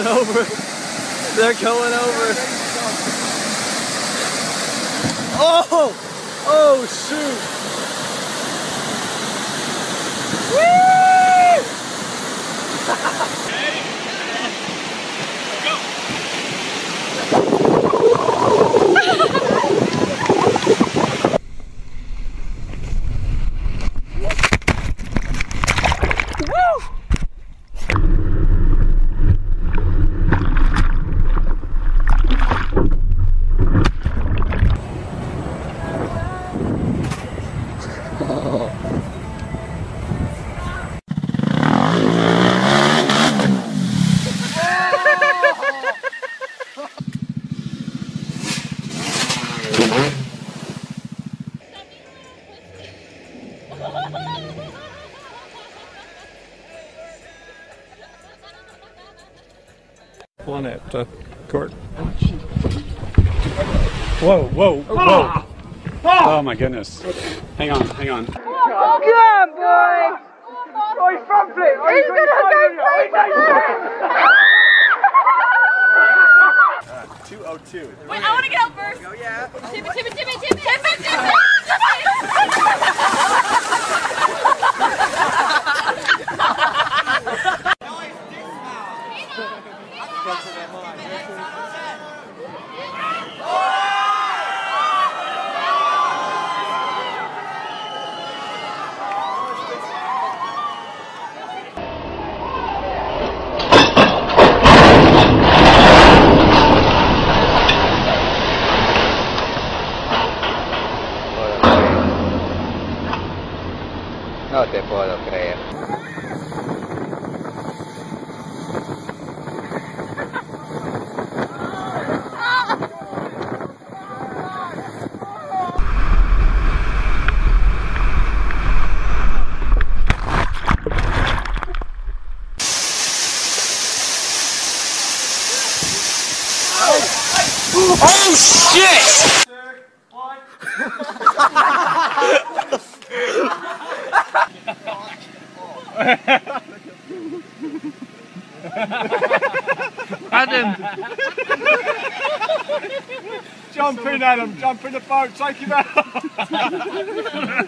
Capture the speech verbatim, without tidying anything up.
over. They're going over. Oh! Oh, shoot! Woo! One at uh, court. Whoa, whoa, whoa. Oh my goodness. Hang on, hang on. Come on, boy! Oh, he's front flip! Oh, he's, he's gonna go flip! two oh two. Wait, I want to get out first. Go, yeah. Timmy, Timmy, Timmy, Timmy, Timmy, Timmy! No te puedo creer. Oh shit! Adam! Jump in, Adam! Jump in the boat! Take him out!